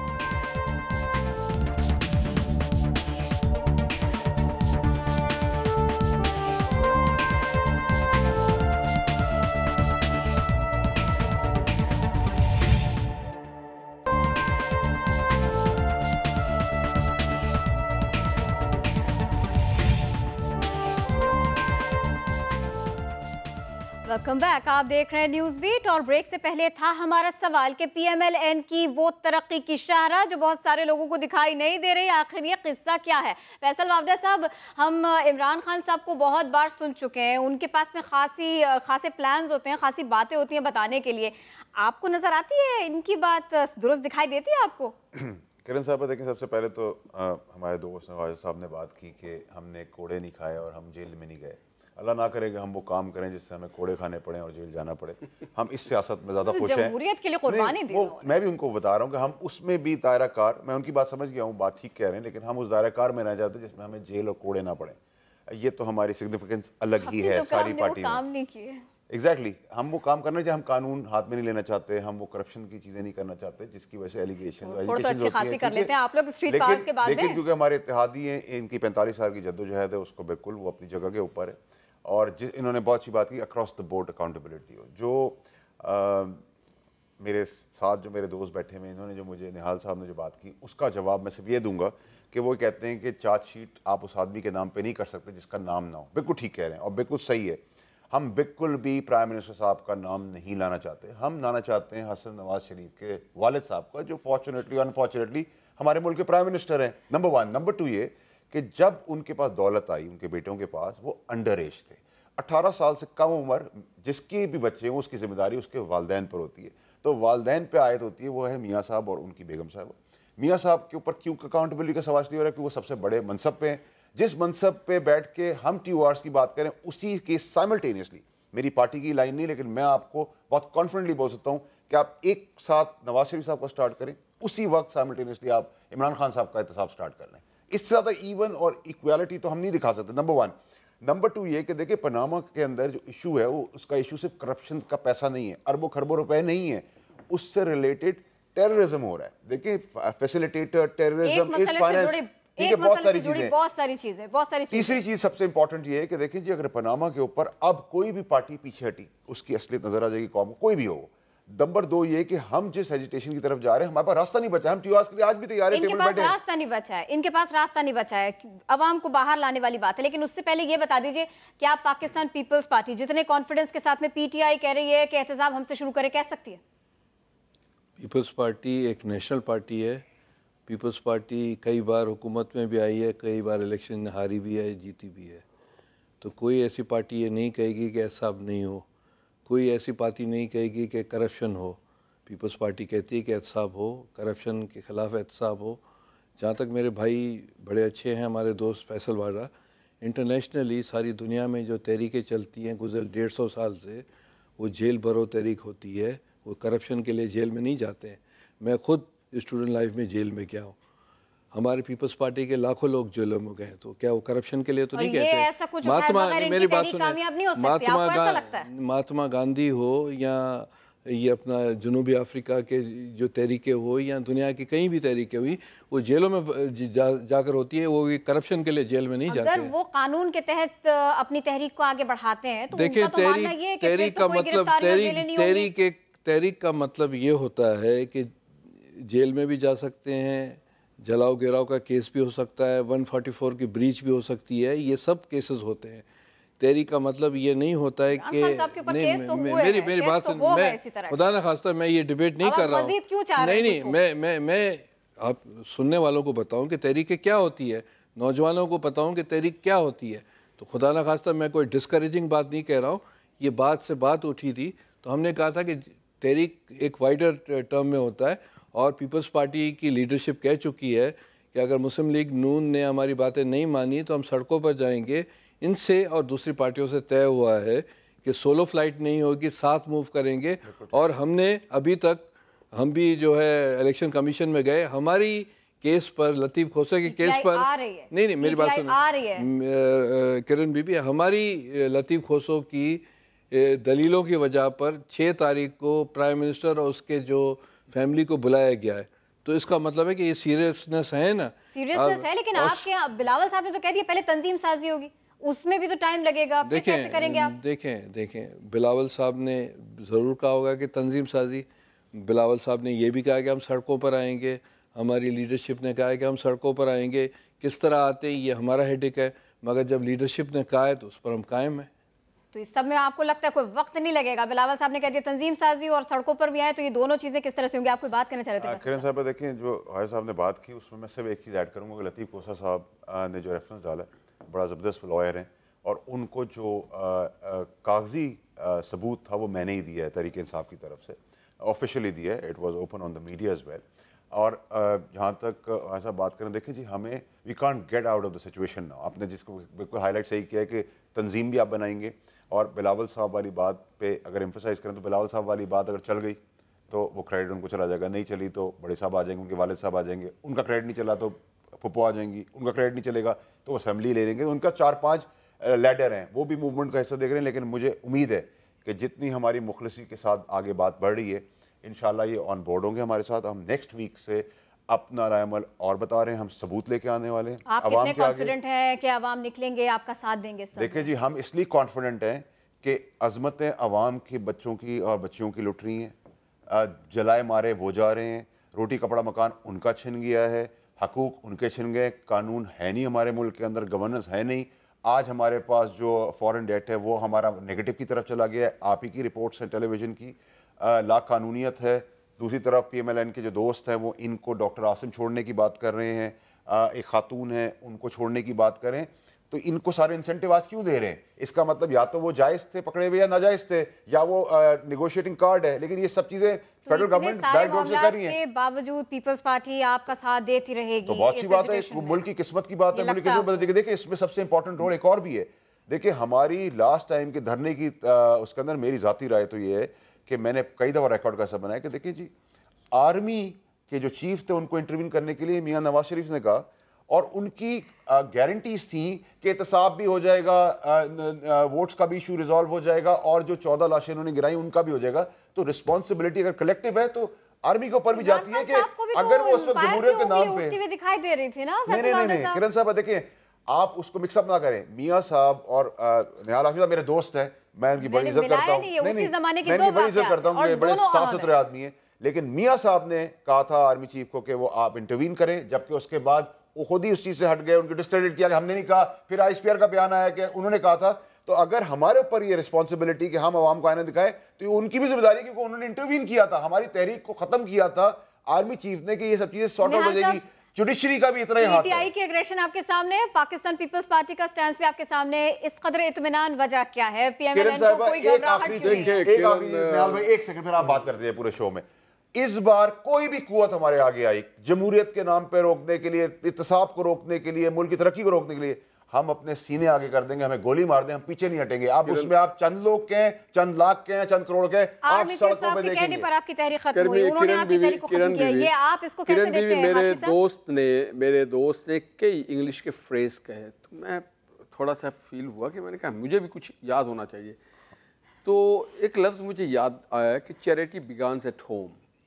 वेलकम बैक, आप देख रहे हैं न्यूज बीट। और ब्रेक से पहले था हमारा सवाल कि पीएमएलएन की वो तरक्की की शाहरा जो बहुत सारे लोगों को दिखाई नहीं दे रही, आखिर ये किस्सा क्या है? फैसल वावड़ा साहब, हम इमरान खान साहब को बहुत बार सुन चुके हैं, उनके पास में खासी खासे प्लान्स होते हैं, खासी बातें होती हैं बताने के लिए। आपको नजर आती है इनकी बात दुरुस्त दिखाई देती है आपको? किरण साहब, देखिए सबसे पहले तो आ, हमारे दोस्त नवाज साहब ने बात की कि हमने कोड़े नहीं खाए और हम जेल में नहीं गए। अल्लाह ना करेगा हम वो काम करें जिससे हमें कोड़े खाने पड़े और जेल जाना पड़े। हम इस सियासत में ज़्यादा खुश हैं। जमहूरियत के लिए कुर्बानी दी। वो मैं भी उनको बता रहा हूँ कि हम उसमें भी दायरा कार, मैं उनकी बात समझ गया हूँ, बात ठीक कह रहे हैं, लेकिन हम उस दायरा कार में रह जाते जिसमें हमें जेल और कोड़े ना पड़े। ये तो हमारी सिग्निफिकेंस अलग ही है सारी पार्टी में। Exactly exactly. हम वो काम करना चाहिए, हम कानून हाथ में नहीं लेना चाहते, हम वो करप्शन की चीजें नहीं करना चाहते जिसकी वजह से एलिगेशन लेकिन क्योंकि हमारे इत्तेहादी हैं, इनकी पैंतालीस साल की जद्दोजहद है, उसको बिल्कुल वो अपनी जगह के ऊपर है। और जिस इन्होंने बहुत अच्छी बात की, अक्रॉस द बोर्ड अकाउंटेबिलिटी हो। जो आ, मेरे साथ जो मेरे दोस्त बैठे हुए, इन्होंने जो मुझे निहाल साहब ने जो बात की, उसका जवाब मैं सिर्फ ये दूंगा कि वो कहते हैं कि चार्जशीट आप उस आदमी के नाम पे नहीं कर सकते जिसका नाम ना हो। बिल्कुल ठीक कह रहे हैं और बिल्कुल सही है। हम बिल्कुल भी प्राइम मिनिस्टर साहब का नाम नहीं लाना चाहते, हम लाना चाहते हैं हसन नवाज शरीफ के वालिद साहब का, जो फॉर्चुनेटली अनफॉर्चुनेटली हमारे मुल्क के प्राइम मिनिस्टर हैं। Number one. नंबर टू ये कि जब उनके पास दौलत आई, उनके बेटों के पास, वो अंडर एज थे। अठारह साल से कम उम्र जिसके भी बच्चे हों उसकी जिम्मेदारी उसके वालदैन पर होती है। तो वालदैन पे आयत होती है, वो है मियाँ साहब और उनकी बेगम साहब। मियाँ साहब के ऊपर क्यों अकाउंटेबिलिटी का सवाल नहीं हो रहा है कि वो सबसे बड़े मनसब पे हैं। जिस मनसब पे बैठ के हम टी आर्स की बात करें, उसी के साइमल्टेनियसली, मेरी पार्टी की लाइन नहीं लेकिन मैं आपको बहुत कॉन्फिडेंटली बोल सकता हूँ कि आप एक साथ नवाज शरीफ साहब का स्टार्ट करें, उसी वक्त साइमल्टेनियसली आप इमरान खान साहब का एहतसाब स्टार्ट कर लें। इससे ज़्यादा इवन और इक्वालिटी तो हम नहीं दिखा सकते। Number one. नंबर टू ये कि देखिए पनामा के अंदर जो इशू है, वो उसका इशू सिर्फ करप्शन का पैसा नहीं है, अरबों खरबों रुपए नहीं है, उससे रिलेटेड टेररिज्म हो रहा है। देखिए फैसिलिटेटर टेररिज्म इस फाइनेंस, ठीक है, बहुत सारी चीजें बहुत सारी चीजें बहुत सारी चीजें। तीसरी चीज सबसे इंपॉर्टेंट ये है कि देखिए जी, अगर पनामा के ऊपर अब कोई भी पार्टी पीछे हटी, उसकी असलियत नजर आ जाएगी कौम को, कोई भी हो। नंबर दो ये कि हम जिस एजिटेशन की तरफ जा रहे हैं, हमारे पास रास्ता नहीं बचा। हम टीआरएस के लिए आज भी तैयार हैं, इनके पास रास्ता नहीं बचा है, इनके पास रास्ता नहीं बचा है, अवाम को बाहर लाने वाली बात है। लेकिन उससे पहले ये बता दीजिए कि आप पाकिस्तान पीपल्स पार्टी जितने कॉन्फिडेंस के साथ में पीटीआई कह रही है कि एहतजाब हमसे शुरू करे, कह सकती है? पीपल्स पार्टी एक नेशनल पार्टी है। पीपल्स पार्टी कई बार हुकूमत में भी आई है, कई बार इलेक्शन हारी भी है, जीती भी है। तो कोई ऐसी पार्टी ये नहीं कहेगी कि एहतसाब नहीं हो, कोई ऐसी पार्टी नहीं कहेगी कि करप्शन हो। पीपल्स पार्टी कहती है कि एहतसाब हो, करप्शन के ख़िलाफ़ एहतसाब हो। जहाँ तक मेरे भाई बड़े अच्छे हैं, हमारे दोस्त फैसल वाड़ा, इंटरनेशनली सारी दुनिया में जो तहरीकें चलती हैं गुज़र डेढ़ सौ साल से, वो जेल भरो तहरीक होती है, वो करप्शन के लिए जेल में नहीं जाते हैं। मैं ख़ुद स्टूडेंट लाइफ में जेल में गया हूँ। हमारे पीपल्स पार्टी के लाखों लोग जेलों में गए, तो क्या वो करप्शन के लिए तो नहीं कहते? महात्मा, मेरी बात सुनिए, महात्मा महात्मा गांधी हो या ये अपना जनूबी अफ्रीका के जो तहरीकें हो या दुनिया की कहीं भी तहरीकें हुई, वो जेलों में जा, जाकर होती है, वो करप्शन के लिए जेल में नहीं जाते। अगर वो कानून के तहत अपनी तहरीक को आगे बढ़ाते हैं तो देखिए, तहरीक तहरीक का मतलब तहरीक तहरीक तहरीक का मतलब ये होता है कि जेल में भी जा सकते हैं, जलाओ गिराओ का केस भी हो सकता है, एक सौ चौवालीस की ब्रीच भी हो सकती है, ये सब केसेस होते हैं। तहरीक का मतलब ये नहीं होता है कि नहीं, तो मेरी मेरी बात सुन, मैं खुदा न खास्ता मैं ये डिबेट नहीं कर रहा हूँ, नहीं नहीं मैं मैं मैं आप सुनने वालों को बताऊँ कि तहरीकें क्या होती है, नौजवानों को बताऊँ कि तहरीक क्या होती है। तो खुदा न खास्ता मैं कोई डिस्करेजिंग बात नहीं कह रहा हूँ, ये बात से बात उठी थी तो हमने कहा था कि तहरीक एक वाइडर टर्म में होता है। और पीपल्स पार्टी की लीडरशिप कह चुकी है कि अगर मुस्लिम लीग नून ने हमारी बातें नहीं मानी तो हम सड़कों पर जाएंगे। इनसे और दूसरी पार्टियों से तय हुआ है कि सोलो फ्लाइट नहीं होगी, साथ मूव करेंगे। और हमने अभी तक हम भी जो है इलेक्शन कमीशन में गए, हमारी केस पर, लतीफ़ खोसा के केस पर, नहीं नहीं मेरी बात सुनो किरण बीबी, हमारी लतीफ़ खोसो की दलीलों की वजह पर छः तारीख को प्राइम मिनिस्टर और उसके जो फैमिली को बुलाया गया है। तो इसका मतलब है कि ये सीरियसनेस है ना, सीरियसनेस है। लेकिन आपके बिलावल साहब ने तो कह दिया पहले तंजीम साजी होगी, उसमें भी तो टाइम लगेगा, फिर कैसे करेंगे आप? देखें देखें बिलावल साहब ने ज़रूर कहा होगा कि तंजीम साजी, बिलावल साहब ने ये भी कहा कि हम सड़कों पर आएंगे, हमारी लीडरशिप ने कहा है कि हम सड़कों पर आएंगे, किस तरह आते हैं ये हमारा हेडेक है, मगर जब लीडरशिप ने कहा है तो उस पर हम कायम हैं। तो इस सब में आपको लगता है कोई वक्त नहीं लगेगा? बिलावल साहब ने कह दिया तंजीम साजी और सड़कों पर भी आए, तो ये दोनों चीज़ें किस तरह से होंगी? आप कोई बात करना चाह रहे थे? किरण साहब देखें, जो हाय साहब ने बात की उसमें मैं सिर्फ एक चीज़ ऐड करूँगा कि लतीफ़ खोसा साहब ने जो रेफरेंस डाला, बड़ा ज़बरदस्त लॉयर हैं और उनको जो कागजी सबूत था वो मैंने ही दिया है तहरीक इंसाफ की तरफ से, ऑफिशियली दिया है, it was open on the media as well. और जहाँ तक ऐसा बात करें, देखें जी, हमें we can't get out of the situation now. आपने जिसको बिल्कुल हाईलाइट सही किया है कि तंजीम भी आप बनाएंगे, और बिलावल साहब वाली बात पे अगर एम्फोसाइज करें तो बिलावल साहब वाली बात अगर चल गई तो वो क्रेडिट उनको चला जाएगा, नहीं चली तो बड़े साहब आ जाएंगे, उनके वालिद साहब आ जाएंगे, उनका क्रेडिट नहीं चला तो फुप्पो आ जाएंगी, उनका क्रेडिट नहीं चलेगा तो असेंबली ले लेंगे। उनका चार पाँच लैडर हैं, वो भी मूवमेंट का हिस्सा देख रहे हैं। लेकिन मुझे उम्मीद है कि जितनी हमारी मुखलसी के साथ आगे बात बढ़ रही है, इंशाल्लाह ये ऑन बोर्ड होंगे हमारे साथ। हम नेक्स्ट वीक से अपना रायमल और बता रहे हैं, हम सबूत लेके आने वाले हैं। आप कितने कॉन्फिडेंट हैं कि अवाम निकलेंगे, आपका साथ देंगे? देखिए जी, हम इसलिए कॉन्फिडेंट हैं कि अजमतें अवाम के बच्चों की और बच्चियों की लुट रही हैं, जलाए मारे वो जा रहे हैं, रोटी कपड़ा मकान उनका छिन गया है, हकूक उनके छिन गए, कानून है नहीं हमारे मुल्क के अंदर, गवर्नेंस है नहीं। आज हमारे पास जो फॉरेन डेट है वो हमारा नेगेटिव की तरफ चला गया है। आप ही की रिपोर्ट्स हैं टेलीविज़न की, ला कानूनियत है। दूसरी तरफ पी एम एल एन के जो दोस्त हैं वो इनको डॉक्टर आसिम छोड़ने की बात कर रहे हैं, आ, एक खातून है उनको छोड़ने की बात करें, तो इनको सारे इंसेंटिव आज क्यों दे रहे हैं? इसका मतलब या तो वो जायज़ थे पकड़े हुए या नाजायज़ थे, या वो निगोशिएटिंग कार्ड है। लेकिन ये सब चीज़ें फेडरल गवर्नमेंट बैकडोर से कर रही है। बावजूद पीपल्स पार्टी आपका साथ देती रहेगी, तो बहुत अच्छी बात है, मुल्क की किस्मत की बात है, मुल्क की किस्मत बदलेगी। देखिए इसमें सबसे इंपॉर्टेंट रोल एक और भी है। देखिए हमारी लास्ट टाइम के धरने की उसके अंदर मेरी जाती राय तो ये है कि मैंने कई दफ़ा रिकॉर्ड का ऐसा बनाया कि देखिए जी, आर्मी के जो चीफ थे उनको इंटरव्यू करने के लिए मियां नवाज शरीफ ने कहा, और उनकी गारंटीज थी कि एहतसाब भी हो जाएगा, वोट्स का भी इशू रिजॉल्व हो जाएगा, और जो चौदह लाशें उन्होंने गिराई उनका भी हो जाएगा। तो रिस्पॉन्सिबिलिटी अगर कलेक्टिव है तो आर्मी के ऊपर भी जाती है कि अगर वो उस वक्त जमहूरियत के नाम पे दिखाई दे रही थी ना। नहीं नहीं नहीं किरण साहब देखिए, आप उसको मिक्सअप ना करें। मियां साहब और निहाल हाफिज मेरे दोस्त हैं, मैं उनकी बड़ी इज्जत करता हूँ, नहीं नहीं मैं उनकी बड़ी इज्जत करता हूँ, बड़े साफ सुथरे आदमी हैं। लेकिन मियां साहब ने कहा था आर्मी चीफ को कि वो आप इंटरवीन करें, जबकि उसके बाद वो खुद ही उस चीज़ से हट गए, उनको डिस्क्रेडिट किया कि हमने नहीं कहा। फिर आई एस पी आर का बयान आया कि उन्होंने कहा था। तो अगर हमारे ऊपर ये रिस्पॉन्सिबिलिटी कि हम आवाम को आईना दिखाएं, तो ये उनकी भी जिम्मेदारी है, क्योंकि उन्होंने इंटरवीन किया था, हमारी तहरीक को खत्म किया था आर्मी चीफ ने, कि ये सब चीजें सॉर्ट आउट हो जाएगी। जुडिशरी का भी इतना ही हाथ है। पीटीआई की एग्रेशन आपके सामने है, पाकिस्तान पीपल्स पार्टी का स्टैंड भी आपके सामने है, इस कदर इत्मीनान वजह क्या है? पीएमएलएन को कोई घबराहट क्यों नहीं? एक आखिरी निहाल भाई एक सेकंड, फिर आप बात करते हैं पूरे शो में। इस बार कोई भी कुव्वत हमारे आगे आई जमहूरियत के नाम पे रोकने के लिए, इत्तेसाब को रोकने के लिए, मुल्क की तरक्की को रोकने के लिए, हम अपने सीने आगे कर देंगे, हमें गोली मार दें, हम पीछे नहीं हटेंगे। आप उसमें आप चंद लोग के, चंद लाख के, चंद करोड़ के, आप सड़कों पे देखेंगे। पर आपकी तहरीक खत्म हुई, उन्होंने आपकी तहरीक को खत्म किया, ये आप इसको कैसे देखते हैं? मेरे दोस्त ने मेरे दोस्त ने कई इंग्लिश के फ्रेज कहे, तो मैं थोड़ा सा फील हुआ कि मैंने कहा मुझे भी कुछ याद होना चाहिए। तो एक लफ्ज़ मुझे याद आया कि चैरिटी बिगन्स एट होम।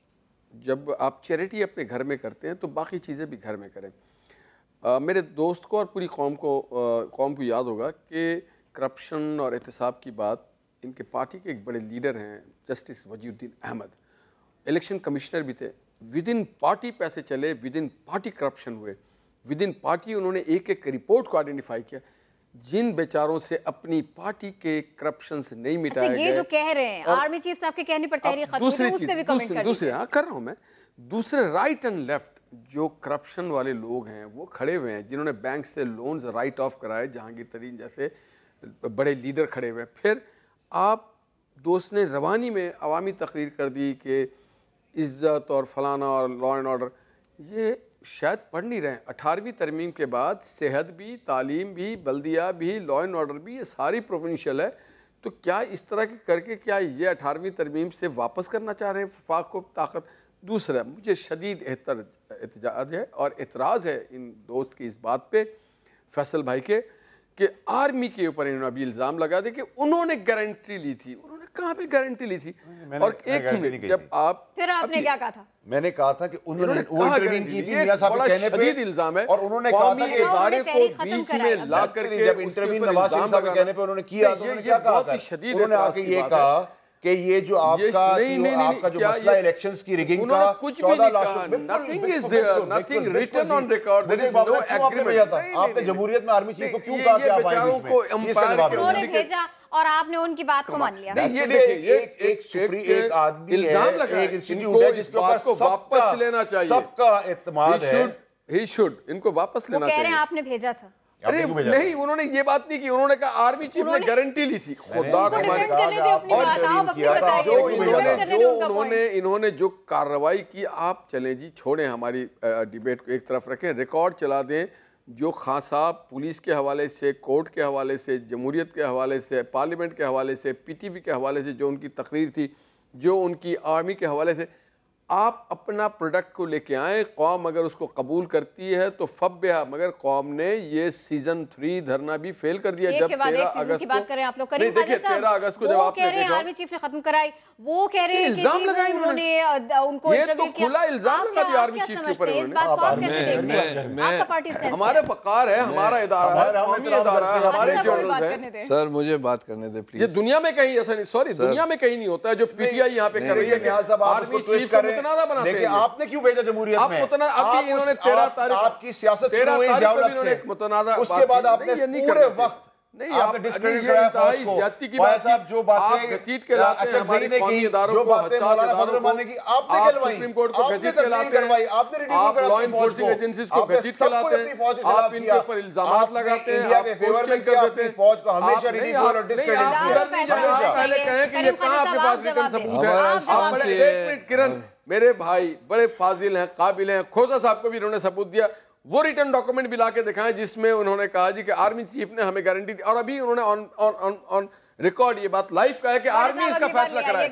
जब आप चैरिटी अपने घर में करते हैं तो बाकी चीज़ें भी घर में करें। आ, मेरे दोस्त को और पूरी कौम को आ, कौम को याद होगा कि करप्शन और एहतसाब की बात इनके पार्टी के एक बड़े लीडर हैं justice Wajiuddin Ahmad, election commissioner भी थे। विद इन पार्टी पैसे चले, विद इन पार्टी करप्शन हुए, विद इन पार्टी उन्होंने एक एक रिपोर्ट को आइडेंटिफाई किया। जिन बेचारों से अपनी पार्टी के करप्शन से नहीं मिटाया अच्छा, ये जो कह रहे हैं आर्मी चीफ साहब के कहने पर तहरीक खत्म दूसरी उस पे भी कमेंट कर दूसरे हाँ कर रहा हूँ मैं। दूसरे राइट एंड लेफ्ट जो करप्शन वाले लोग हैं वो खड़े हुए हैं, जिन्होंने बैंक से लोन्स राइट ऑफ कराए, जहांगीर तरीन जैसे बड़े लीडर खड़े हुए हैं। फिर आप दोस्त ने रवानी में अवामी तकरीर कर दी कि इज़्ज़त और फलाना और लॉ एंड ऑर्डर, ये शायद पढ़ नहीं रहे हैं। अठारहवीं तरमीम के बाद सेहत भी, तालीम भी, बल्दिया भी, लॉ एंड ऑर्डर भी, ये सारी प्रोविंशियल है। तो क्या इस तरह के करके क्या ये अठारहवीं तरमीम से वापस करना चाह रहे हैं वफाक को ताकत? दूसरा, मुझे शदीद एहतजाज है और एतराज़ है इन दोस्त की इस बात पे, फैसल भाई के, कि आर्मी के ऊपर इन्होंने अभी इल्ज़ाम लगा दे कि उन्होंने गारंटी ली थी। उन्होंने कहाँ पे गारंटी ली थी? और एक मिनट, जब आप फिर आपने क्या कहा था? मैंने कहा था कि उन्होंने वो इंटरवीन की थी मियां साहब के कहने पे, इल्जाम है, और उन्होंने कहा था कि इदारे को बीच में ला करके जब इंटरवीन नवाज शरीफ साहब के कहने पे उन्होंने किया तो उन्होंने क्या कहा? उन्होंने आके ये कहा कि ये जो आपका नहीं, नहीं, नहीं, आपका जो मसला इलेक्शंस की रिगिंग का कुछ भी नहीं कहा, nothing is there, nothing written on record, there is no agreement. आपने जमहूरियत में आर्मी चीफ को क्यों कहा कि आप आए बीच में? इसका जवाब है। उन्होंने भेजा और आपने उनकी बात को मान लिया। ये देखिए, एक एक सुप्री एक आदमी है, एक इंस्टीट्यूट है जिसके ऊपर वापस लेना चाहिए, सबका एतमाद है। ही शुड इनको वापस लेना चाहिए। कह रहे हैं आपने भेजा था। अरे नहीं, उन्होंने ये बात नहीं की, उन्होंने कहा आर्मी चीफ ने गारंटी ली थी। खुदा को मारे, उन्होंने इन्होंने जो कार्रवाई की, आप चलें जी, छोड़ें हमारी डिबेट को एक तरफ रखें, रिकॉर्ड चला दें जो खान साहब पुलिस के हवाले से, कोर्ट के हवाले से, जमहूरियत के हवाले से, पार्लियामेंट के हवाले से, पीटीवी के हवाले से जो उनकी तकरीर थी, जो उनकी आर्मी के हवाले से, आप अपना प्रोडक्ट को लेके आए, कौम अगर उसको कबूल करती है तो फब्या, मगर कौम ने ये सीजन थ्री धरना भी फेल कर दिया। जब तेरह अगस्त की बात करें आप लोग, करीम देखिए तेरह अगस्त को जब आपने देखा, आर्मी चीफ ने खत्म कराई, वो कह रहे हैं कि इल्जाम लगाए उन्होंने उनको ये तो खुला इल्जाम लगा दिया आर्मी चीफ के ऊपर। हमारे वकार है, हमारा इदारा, कौमी इदारा है, हमारे जर्नल्स हैं। सर मुझे बात करने दे प्लीज। ये दुनिया में कहीं ऐसा नहीं, सॉरी दुनिया में कहीं नहीं होता है जो पीटीआई यहाँ पे कर रही है। आर्मी चीफ को मुतनादा बनाते हैं। आपने क्यों भेजा जमहूरियत में? अभी इन्होंने तेरह तारीख आपकी सियासत शुरू हुई ज़ियाउल से, उसके बाद आपने पूरे वक्त नहीं, आपने डिस्क्रेडिट कराया फौज को। भाई साहब जो बातें घसीट के लाते हैं हमारे कौमी इदारों को, बातें मौलाना फजल रहमान ने की, आपने कहलवाई, सुप्रीम कोर्ट को आपने घसीट के लाते करवाई, हैं, आपने रिड्यूस आप करा लॉ इन्फोर्सिंग एजेंसीज को घसीट के लाते हैं, आप इनके ऊपर इल्जामात लगाते हैं, आप क्वेश्चन कर देते हैं। फौज को हमेशा रिड्यूस और डिस्क्रेडिट किया। पहले कहें कि ये कहाँ आपके पास रिटर्न सबूत है? एक मिनट किरण, मेरे भाई बड़े फाजिल हैं, काबिल हैं, खोसा साहब को भी इन्होंने सबूत दिया, वो रिटर्न डॉक्यूमेंट भी ला के दिखाएं जिसमें उन्होंने कहा जी कि आर्मी चीफ ने हमें गारंटी दी, और अभी उन्होंने on on on on record ये बात लाइव कहा है कि आर्मी इसका फैसला कराए।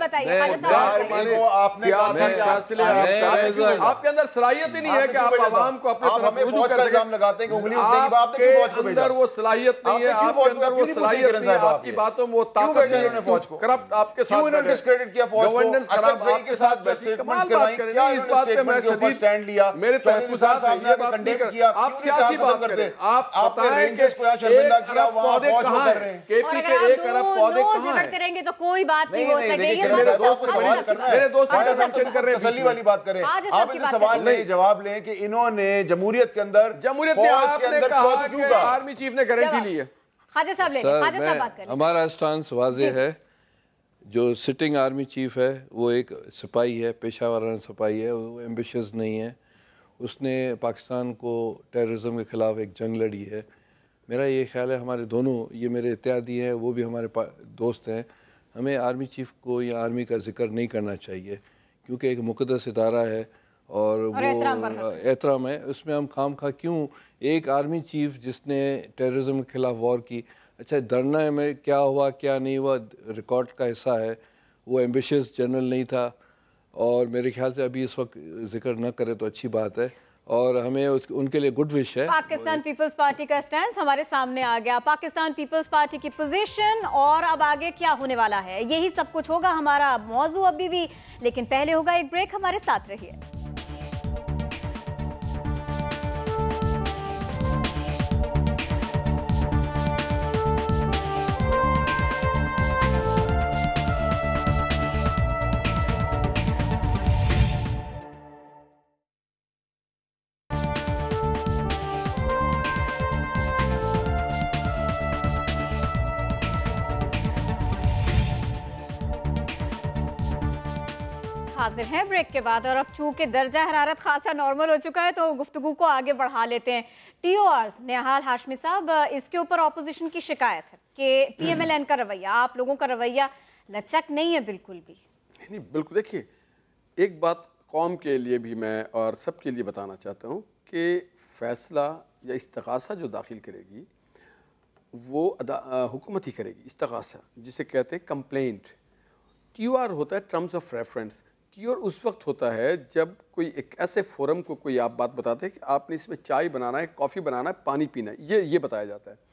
आपके अंदर सलाहियत ही नहीं है कि आप आवाम को अपने तरफ रुजू कर दें। लगाते हैं कि उंगली उठने की बात आपके अंदर वो सलाहियत नहीं है, आपके अंदर वो सलाहियत नहीं है, आपकी बातों में वो ताकत नहीं है। करप्ट आपके साथ डिस्क्रेडिट किया फौज को, गवर्नेंस खराब आपके साथ बैठी, कमाल बात करें। इस बात पे मैं शदीद स्टैंड लिया, मेरे तहफ्फुज़ात साहब ने बात नहीं किया। आप सियासी बात करें, आप बताएं कि एक अरब पौधे कहाँ हैं, केपी के एक अरब पौधे कहाँ हैं? करेंगे तो कोई बात नहीं हो सकेगी। मेरे दोस्त को सवाल करना है, मेरे दोस्त मेंशन कर रहे हैं, तसल्ली वाली बात करें। आप इनसे सवाल नहीं जवाब लें कि इन्होंने जमहूरियत के अंदर, जमहूरियत ने आपने कहा कि आर्मी चीफ ने गारंटी ली है। खाजा साहब ले, खाजा साहब बात करें। हमारा स्टांस वाज़ेह है, जो सिटिंग आर्मी चीफ है वो एक सिपाही है, पेशा वाराना सिपाही है, वो एम्बिशियस नहीं है, उसने पाकिस्तान को टेररिज्म के ख़िलाफ़ एक जंग लड़ी है। मेरा ये ख्याल है, हमारे दोनों, ये मेरे इत्यादी हैं, वो भी हमारे दोस्त हैं, हमें आर्मी चीफ को या आर्मी का जिक्र नहीं करना चाहिए, क्योंकि एक मुक़द्दस इदारा है और वो एहतराम है, उसमें हम खाम खा क्यों एक आर्मी चीफ जिसने टेररिज्म के ख़िलाफ़ वॉर की, अच्छा धरना में क्या हुआ क्या नहीं हुआ रिकॉर्ड का हिस्सा है, वो एम्बिशियस जनरल नहीं था, और मेरे ख्याल से अभी इस वक्त जिक्र न करें तो अच्छी बात है, और हमें उस, उनके लिए गुड विश है। पाकिस्तान पीपल्स पार्टी का स्टैंड हमारे सामने आ गया, पाकिस्तान पीपल्स पार्टी की पोजीशन, और अब आगे क्या होने वाला है, यही सब कुछ होगा हमारा मौजू अभी भी, लेकिन पहले होगा एक ब्रेक। हमारे साथ रहिए। हाजिर हैं ब्रेक के बाद, और अब चूंकि दर्जा हरारत खासा नॉर्मल हो चुका है तो गुफ्तगू को आगे बढ़ा लेते हैं। T O Rs Nehal Hashmi साहब, इसके ऊपर ऑपोजिशन की शिकायत है कि पी एम एल एन का रवैया, आप लोगों का रवैया लचक नहीं है बिल्कुल भी। नहीं बिल्कुल, देखिए एक बात कौम के लिए भी मैं और सब के लिए बताना चाहता हूँ कि फ़ैसला या इस्तग़ासा जो दाखिल करेगी वो हुकूमत ही करेगी। इस्तग़ासा जिसे कहते हैं कंप्लेंट, टी ओ आर होता है टर्म्स ऑफ रेफरेंस। टीओर उस वक्त होता है जब कोई एक ऐसे फोरम को कोई आप बात बताते हैं कि आपने इसमें चाय बनाना है, कॉफ़ी बनाना है, पानी पीना है, ये ये बताया जाता है।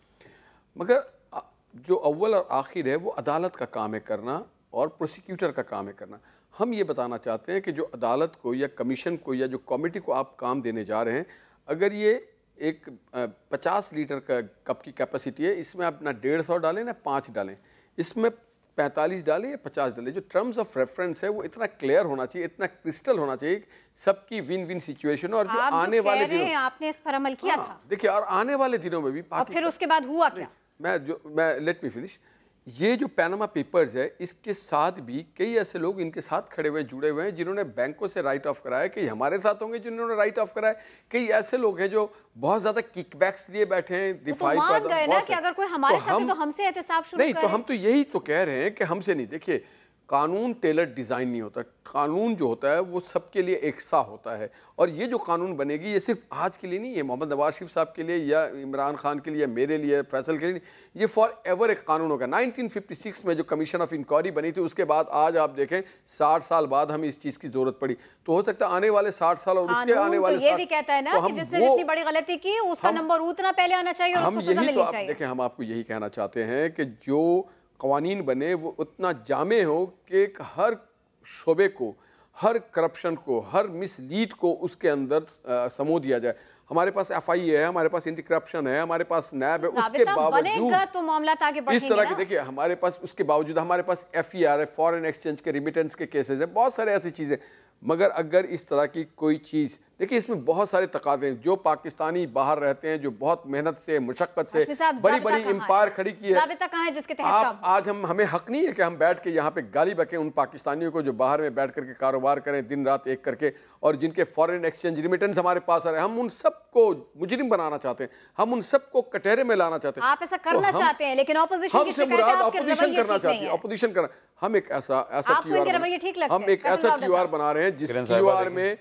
मगर जो अव्वल और आखिर है वो अदालत का काम है करना और प्रोसिक्यूटर का काम है करना। हम ये बताना चाहते हैं कि जो अदालत को या कमीशन को या जो कमेटी को आप काम देने जा रहे हैं, अगर ये एक पचास लीटर का कप की कैपेसिटी है, इसमें आप ना डेढ़ सौ डालें ना पाँच डालें, इसमें पैंतालीस डालें या पचास डालें, जो टर्म्स ऑफ रेफरेंस है वो इतना क्लियर होना चाहिए, इतना क्रिस्टल होना चाहिए, सबकी विन विन सिचुएशन। और जो आने वाले दिनों आपने इस पर अमल किया था, देखिए, और आने वाले दिनों में भी और फिर उसके बाद हुआ क्या? मैं जो मैं लेट मी फिनिश ये जो पैनामा पेपर्स है, इसके साथ भी कई ऐसे लोग इनके साथ खड़े हुए जुड़े हुए हैं जिन्होंने बैंकों से राइट ऑफ कराया, कई हमारे साथ होंगे जिन्होंने राइट ऑफ कराया, कई ऐसे लोग हैं जो बहुत ज्यादा किकबैक्स लिए बैठे हैं दिफाई तो मान गए ना कि अगर कोई हमारे तो साथ हम, है तो हमसे एहतसाब शुरू नहीं, तो हम तो यही तो कह रहे हैं कि हमसे नहीं। देखिए, कानून टेलर डिज़ाइन नहीं होता, कानून जो होता है वो सबके लिए एक सा होता है। और ये जो कानून बनेगी ये सिर्फ आज के लिए नहीं है, मोहम्मद नवाज शरीफ साहब के लिए या इमरान खान के लिए, मेरे लिए, फैसल के लिए नहीं, ये फॉर एवर एक कानून होगा। नाइनटीन फिफ्टी सिक्स में जो कमीशन ऑफ इंक्वायरी बनी थी, उसके बाद आज आप देखें साठ साल बाद हमें इस चीज़ की जरूरत पड़ी, तो हो सकता है आने वाले साठ साल और उसके आने वाले तो ये भी कहता है ना कि जिसने जितनी बड़ी गलती की उसका नंबर उतना पहले आना चाहिए और उसको सजा मिलनी चाहिए। देखें, हम आपको यही कहना चाहते हैं कि जो कवानीन बने वो उतना जामे हो कि हर शोबे को, हर करप्शन को, हर मिसलीड को उसके अंदर समो दिया जाए। हमारे पास एफ आई ए है, हमारे पास एंटी करप्शन है, हमारे पास नैब है, उसके बावजूद तो मामला आगे इस तरह के, देखिए हमारे पास उसके बावजूद हमारे पास एफ ई आर है, फॉरेन एक्सचेंज के रिमिटेंस के केसेस है, बहुत सारे ऐसी चीज़ें। मगर अगर इस तरह की कोई चीज़, देखिए इसमें बहुत सारे तकाज़े हैं, जो पाकिस्तानी बाहर रहते हैं, जो बहुत मेहनत से, मुशक्कत से बड़ी बड़ी एम्पायर खड़ी की है, है जिसके तहत आप आज हम हमें हक नहीं है कि हम बैठ के यहाँ पे गाली बकें उन पाकिस्तानियों को जो बाहर में बैठ करके कारोबार करें दिन रात एक करके, और जिनके फॉरेन एक्सचेंज रिमिटेंस हमारे पास आ रहे हैं। हम उन सबको मुजरिम बनाना चाहते हैं, हम उन सबको कटहरे में लाना चाहते हैं। आप ऐसा करना तो चाहते हैं, लेकिन ऑपोजिशन की शिकायत है आपके ऑपोजिशन करना चाहती है, ऑपोजिशन करना। हम एक ऐसा ऐसा टीआर हम एक ऐसा टीआर बना रहे हैं जिस टीआर में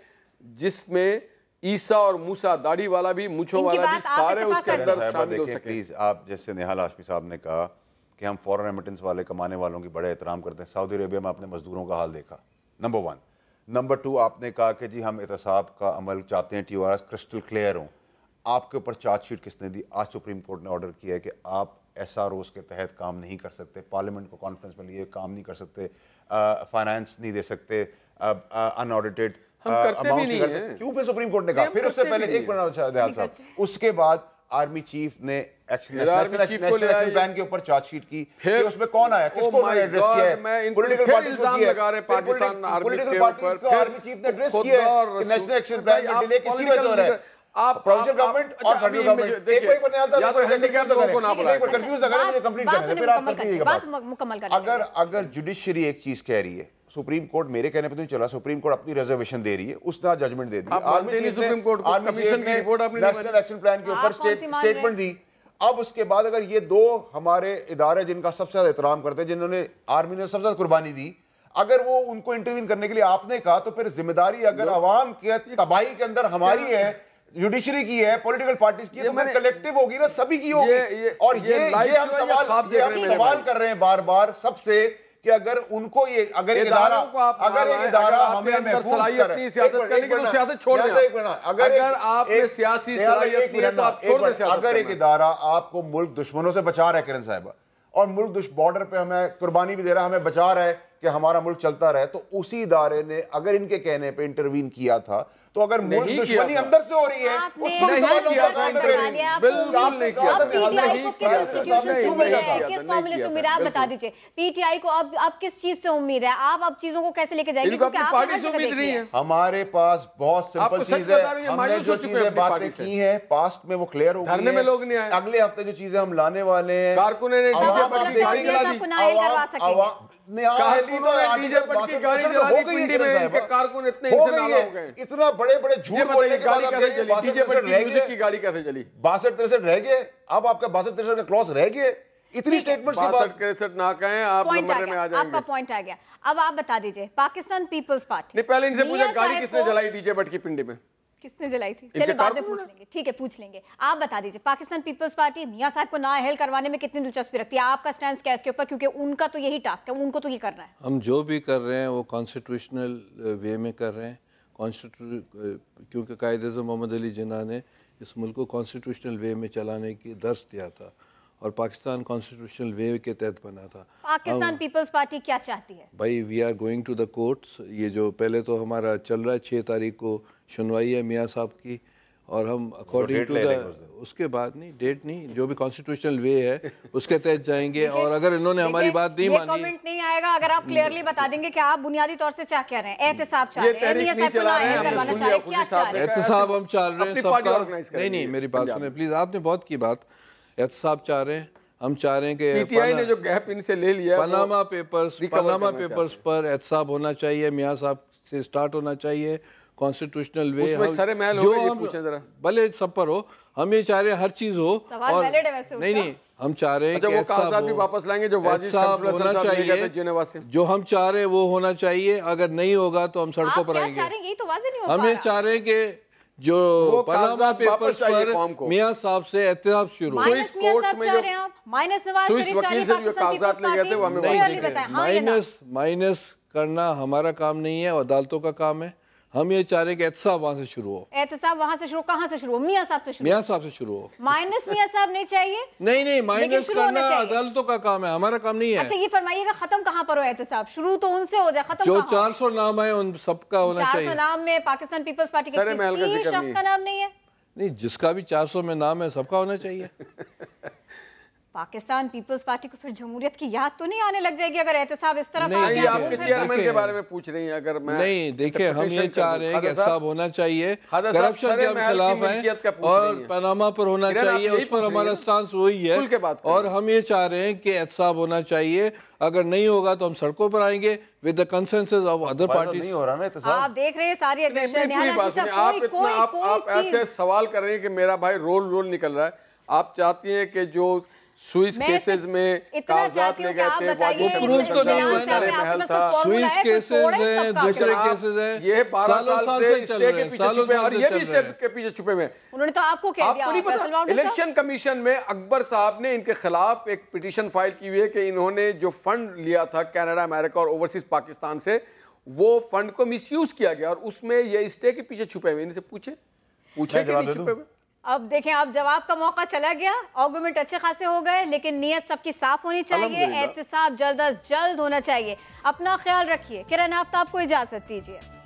जिसमें ईसा और मूसा, दाढ़ी वाला भी, मूछों वाला भी, सारे उसके अंदर शामिल हो सके। प्लीज, आप जैसे निहाल हाशमी साहब ने कहा कि हम फॉरेन रेमिटेंस वाले कमाने वालों की बड़े एहतराम करते हैं, सऊदी अरेबिया में आपने मजदूरों का हाल देखा, नंबर वन। नंबर टू, आपने कहा कि जी हम एहतसाब का अमल चाहते हैं, T O R crystal clear हों। आपके ऊपर चार्जशीट किसने दी? आज सुप्रीम कोर्ट ने ऑर्डर किया है कि आप एस आर ओज़ के तहत काम नहीं कर सकते, पार्लियामेंट को कॉन्फ्रेंस में लिए काम नहीं कर सकते, फाइनेंस नहीं दे सकते, अनऑडिटेड हम करते भी नहीं है। क्यों पे सुप्रीम कोर्ट ने कहा? फिर उससे पहले एक मिनट, उसके बाद आर्मी चीफ ने एक्शन नेशनल प्लान के ऊपर चार्जशीट की, फिर उसमें कौन आया, किसको उन्होंने एड्रेस किया है? पॉलिटिकल पार्टीज को किया है, पाकिस्तान पॉलिटिकल पार्टीज को आर्मी चीफ ने एड्रेस किया है कि नेशनल एक्शन प्लान में डिले किसकी वजह से हो रहा है? आप प्रोविंशियल गवर्नमेंट और फेडरल गवर्नमेंट, एक एक बनियाल साहब को हैंडीकैप लोगों को ना बुलाएं, कंफ्यूज अगर मुझे कंप्लीट करना है, फिर आप करके बात मुकम्मल करें। अगर अगर जुडिशरी एक चीज कह रही है, सुप्रीम कोर्ट मेरे कहने पे तो नहीं चला, सुप्रीम कोर्ट अपनी रिजर्वेशन दे रही है, उसने जजमेंट दे दी, आर्मी चीफ ने सुप्रीम कोर्ट को कमीशन की रिपोर्ट आपने नेशनल एक्शन प्लान के ऊपर स्टेटमेंट दी। अब उसके बाद अगर ये दो हमारे इदारे जिनका सबसे ज्यादा एहतराम करते हैं, जिन्होंने आर्मी ने सबसे ज्यादा कुर्बानी दी, अगर वो उनको इंटरवीन करने के लिए आपने कहा, तो फिर जिम्मेदारी अगर अवाम के तबाही के अंदर हमारी है, जुडिशरी की है, पॉलिटिकल पार्टीज की है, तो कलेक्टिव होगी ना, सभी की होगी। और ये ये हम सवाल ये हम सवाल कर रहे हैं बार बार सबसे कि अगर उनको ये अगर एक इदारा अगर एक इदारा हमें महफूज करे, सियासत करने की तो सियासत छोड़ दें। अगर आपने सियासी सलाहियत नहीं है तो आप छोड़ दें सियासत। अगर एक इदारा आपको मुल्क दुश्मनों से बचा रहा है किरण साहिबा, और मुल्क दुश्मन बॉर्डर पे हमें कुर्बानी भी दे रहा है, हमें बचा रहा है कि हमारा मुल्क चलता रहे, तो उसी इदारे ने अगर इनके कहने पे इंटरवीन किया था, तो अगर मुल्क दुश्मनी अंदर से हो रही है उसको भी सवालों का काम करें। बिल्कुल नहीं किया, पीटीआई को किस इंस्टीट्यूशन से उम्मीद है, किस मामले से उम्मीद है, आप बता दीजिए। पीटीआई को अब अब किस चीज से उम्मीद है? आप अब चीजों को कैसे लेके जाएंगे? क्योंकि आप पार्टी से उम्मीद नहीं है। हमारे पास बहुत सिंपल चीज है, हमने जो चीजें बातें की हैं पास्ट में वो क्लियर हो गई है। धरने में लोग नहीं आए, अगले हफ्ते जो चीजें हम लाने वाले हैं, कारकुन ने डीजे पर की गाड़ी चला दी, इतना बड़े बड़े झूठ बोलने के बाद गाड़ी कैसे चली? बासठ तिरसठ रह गए, अब आपका बासठ तिरसठ का क्लॉज रह गए, इतनी स्टेटमेंट्स के बाद तिरसठ ना कहें, आप नंबर में आ जाएंगे। आपका पॉइंट आ गया। अब आप बता दीजिए, पाकिस्तान पीपल्स पार्टी, नहीं पहले इनसे पूछा गाड़ी किसने जलाई डीजे भट्ट की पिंडी में? किसने जलाई थी? चलिए बाद में पूछ लेंगे, ठीक है पूछ लेंगे। आप बता दीजिए, पाकिस्तान पीपल्स पार्टी मियां साहब को नाअहल करवाने में कितनी दिलचस्पी रखती है? आपका स्टैंड क्या है इसके ऊपर, क्योंकि उनका तो यही टास्क है, उनको तो ये करना है। हम जो भी कर रहे हैं वो कॉन्स्टिट्यूशनल वे में कर रहे हैं, कॉन्स्टिट्यू क्योंकि कायदे-ए-आज़म मोहम्मद अली जिन्ना ने इस मुल्क को कॉन्स्टिट्यूशनल वे में चलाने की दर्स दिया था और पाकिस्तान कॉन्स्टिट्यूशनल वे के तहत बना था। पाकिस्तान पीपल्स पार्टी क्या चाहती है? भाई we are going to the courts. ये जो पहले तो हमारा चल रहा है, छः तारीख को सुनवाई है मियाँ साहब की, और हम अकॉर्डिंग टू द उसके बाद नहीं डेट नहीं जो भी कॉन्स्टिट्यूशनल वे है उसके तहत जाएंगे। और अगर इन्होंने हमारी बात नहीं मानी, कमेंट नहीं आएगा अगर आप क्लियरली बता देंगे कि आप बुनियादी तौर से चाह क्या रहे हैं। एहतसाब चाह रहे हैं, एहतसाब हम चाह रहे हैं सबका। नहीं नहीं मेरी बात सुने प्लीज, आपने बहुत की बात। एहतसाब चाह रहे हैं, हम चाह रहे हैं कि पीटीआई ने जो गैप इनसे ले लिया, पनामा पेपर्स पनामा पेपर्स पर एहतसाब होना चाहिए, मियाँ साहब से स्टार्ट होना चाहिए कॉन्स्टिट्यूशनल वे। जो हम भले सब पर हो, हम ये चाह रहे हैं हर चीज हो। और नहीं नहीं हम चाह रहे हैं कि एहतसाब भी वापस लाएंगे जो एहतसाब होना चाहिए, जो हम चाह रहे हैं वो होना चाहिए। अगर नहीं होगा तो हम सड़कों पर आएंगे। हम ये चाह रहे हैं कि जो पनामा पेपर्स पर मियाँ साहब से एहतसाब शुरू, माइनस माइनस माइनस करना हमारा काम नहीं है, अदालतों का काम है। हम ये चाह रहे हैं कि एहतसाब वहाँ से शुरू हो। एहतसाब वहाँ से शुरू, कहाँ से शुरू हो? मियाँ साहब से शुरू। मियाँ साहब से शुरू हो। माइनस मियाँ साहब नहीं चाहिए। नहीं नहीं माइनस करना अदालतों का काम है, हमारा काम नहीं है। अच्छा ये फरमाइएगा खत्म कहाँ पर हो एहतसाब? शुरू तो उनसे हो जाए, खत्म जो चार सौ नाम है उन सबका होना चाहिए। चार सौ नाम में पाकिस्तान पीपल्स पार्टी के किसी शख्स का नाम नहीं है? नहीं, जिसका भी चार सौ में नाम है सबका होना चाहिए। पाकिस्तान पीपल्स पार्टी को फिर जमहूरियत की याद तो नहीं आने लग जाएगी अगर एहतसाब इस तरफ आ गया? आपके चेयरमैन के बारे में पूछ रही हैं। अगर मैं नहीं देखिए, हम ये चाह रहे हैं कि एहतसाब होना चाहिए, करप्शन के हम खिलाफ हैं और पनामा पर होना चाहिए, उस पर हमारा स्टांस वही है। और हम ये चाह रहे हैं कि एहतसाब होना चाहिए, अगर नहीं होगा तो हम सड़कों पर आएंगे with the consensus of other parties. नहीं हो रहा ना एहतसाब। आप देख रहे हैं सारी एग्रेशन। आप इतना आप आप ऐसे सवाल कर रहे हैं कि मेरा भाई रोल रोल निकल रहा है। आप चाहती हैं कि जो स्विस केसेस में कागजात ले गए थे, वो प्रूफ तो नहीं हुआ ना। था स्विस केसेस हैं, दूसरे केसेस हैं, ये बारह साल से चल रहे हैं, सालों से और ये भी स्टे के पीछे छुपे हुए हैं। उन्होंने तो आपको कह दिया, आपको नहीं पता, इलेक्शन कमीशन में अकबर साहब ने इनके खिलाफ एक पिटीशन फाइल की हुई है कि इन्होंने जो फंड लिया था कनाडा, अमेरिका और ओवरसीज पाकिस्तान से, वो फंड को मिसयूज किया गया और उसमें ये स्टे के पीछे छुपे हुए। इनसे पूछे पूछे कि नहीं छुपे हुए। अब देखें, अब जवाब का मौका चला गया, आर्गुमेंट अच्छे खासे हो गए, लेकिन नियत सबकी साफ होनी चाहिए, एहतसाब जल्द अज जल्द होना चाहिए। अपना ख्याल रखिए। किरण आफ्ताब को इजाजत दीजिए।